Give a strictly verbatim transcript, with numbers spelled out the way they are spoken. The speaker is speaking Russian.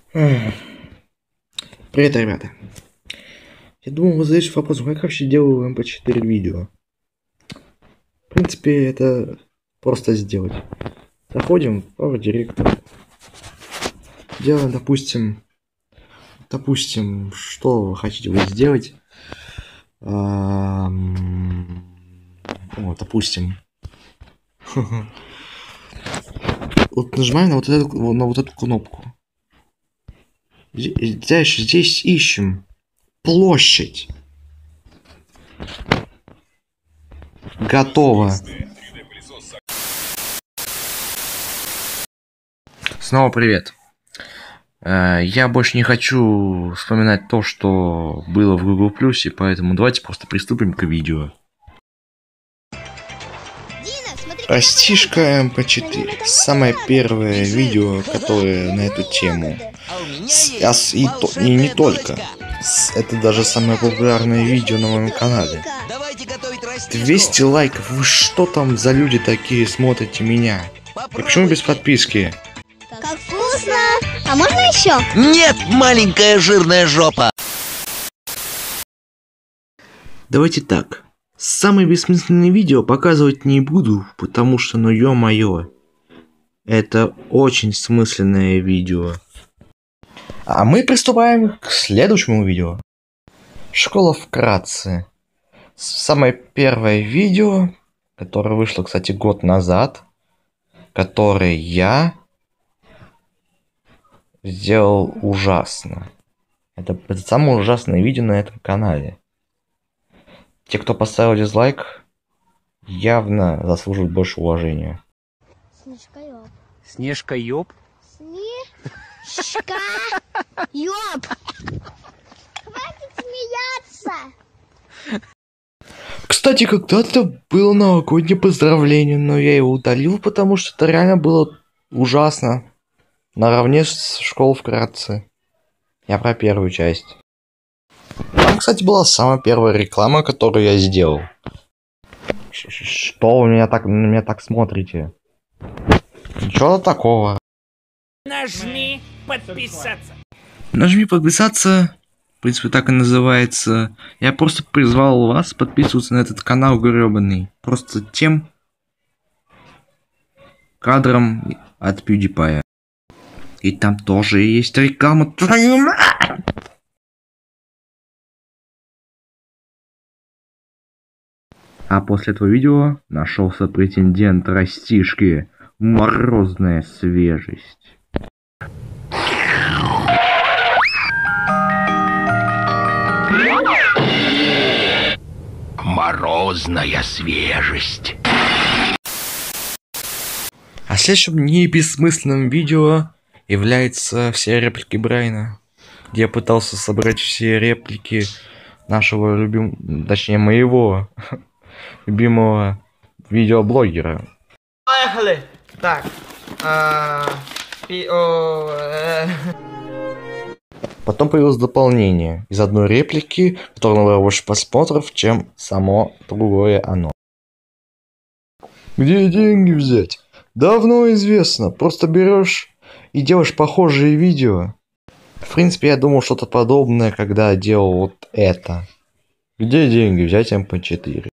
Привет, ребята. Я думал, вы задаете вопрос, как вообще делаю эм пэ четыре видео. В принципе, это просто сделать. Заходим в Power Director. Делаем, допустим, допустим, что вы хотите вы сделать. Эм, О, допустим. Вот нажимаем на вот эту, на вот эту кнопку. Здесь, здесь ищем площадь. Готово. Снова привет. Я больше не хочу вспоминать то, что было в Google Плюсе, поэтому давайте просто приступим к видео. Растишка эм пэ четыре. Самое первое видео, которое на эту тему. С, и, то, и не только. С, это даже самое популярное видео на моем канале. двести лайков. Вы что там за люди такие смотрите меня? И почему без подписки? Как вкусно! А можно еще? Нет, маленькая жирная жопа! Давайте так. Самые бессмысленные видео показывать не буду, потому что, ну ё-моё, это очень смысленное видео. А мы приступаем к следующему видео. Школа вкратце. Самое первое видео, которое вышло, кстати, год назад, которое я сделал ужасно. Это, это самое ужасное видео на этом канале. Те, кто поставил дизлайк, явно заслуживают больше уважения. Снежка-ёб. Снежка-ёб? Снежка-ёб. Хватит смеяться. Кстати, когда-то было новогоднее поздравление, но я его удалил, потому что это реально было ужасно. Наравне с школой вкратце. Я про первую часть. Там, кстати, была самая первая реклама, которую я сделал. Что вы меня так, на меня так смотрите? Ничего такого. Нажми подписаться. Нажми подписаться. В принципе, так и называется. Я просто призвал вас подписываться на этот канал гребаный. Просто тем кадром от PewDiePie. И там тоже есть реклама. А после этого видео нашелся претендент растишки. Морозная свежесть. Морозная свежесть. А следующим не бессмысленным видео является все реплики Брайана, где я пытался собрать все реплики нашего любимого, точнее моего любимого видеоблогера. Поехали! Так. А, пи, о, э. Потом появилось дополнение из одной реплики, которое набрало больше просмотров, чем само другое оно. Где деньги взять? Давно известно. Просто берешь и делаешь похожие видео. В принципе, я думал что-то подобное, когда делал вот это. Где деньги взять эм пэ четыре?